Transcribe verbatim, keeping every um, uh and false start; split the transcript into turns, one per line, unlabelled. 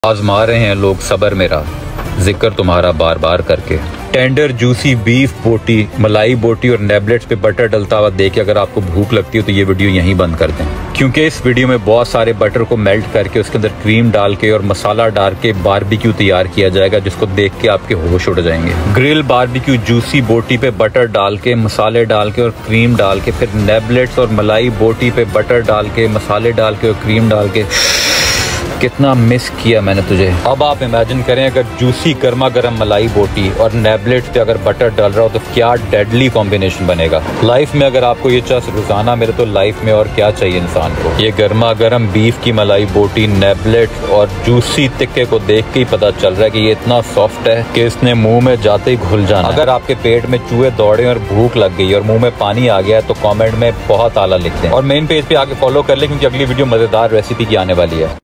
आजमा रहे हैं लोग सबर मेरा, जिक्र तुम्हारा बार बार करके। टेंडर जूसी बीफ बोटी, मलाई बोटी और नेबलेट्स पे बटर डलता हुआ देख के अगर आपको भूख लगती है तो ये वीडियो यहीं बंद कर दें, क्योंकि इस वीडियो में बहुत सारे बटर को मेल्ट करके उसके अंदर क्रीम डाल के और मसाला डाल के बारबेक्यू तैयार किया जाएगा, जिसको देख के आपके होश उड़ जाएंगे। ग्रिल बारबेक्यू जूसी बोटी पे बटर डाल के, मसाले डाल के और क्रीम डाल के, फिर नेबलेट्स और मलाई बोटी पे बटर डाल के, मसाले डाल के और क्रीम डाल के। कितना मिस किया मैंने तुझे। अब आप इमेजिन करें अगर जूसी गर्मा गर्म मलाई बोटी और नेबलेट्स पे अगर बटर डल रहा हो तो क्या डेडली कॉम्बिनेशन बनेगा। लाइफ में अगर आपको ये चीज़ रोजाना मिले तो लाइफ में और क्या चाहिए इंसान को। ये गर्मा गर्म बीफ की मलाई बोटी, नेबलेट और जूसी तिक्के को देख के ही पता चल रहा है कि ये इतना सॉफ्ट है कि इसने मुंह में जाते ही घुल जाना। अगर आपके पेट में चूहे दौड़े और भूख लग गई और मुंह में पानी आ गया तो कॉमेंट में बहुत आला लिख दें और मेन पेज पे आके फॉलो कर ले, क्योंकि अगली वीडियो मजेदार रेसिपी की आने वाली है।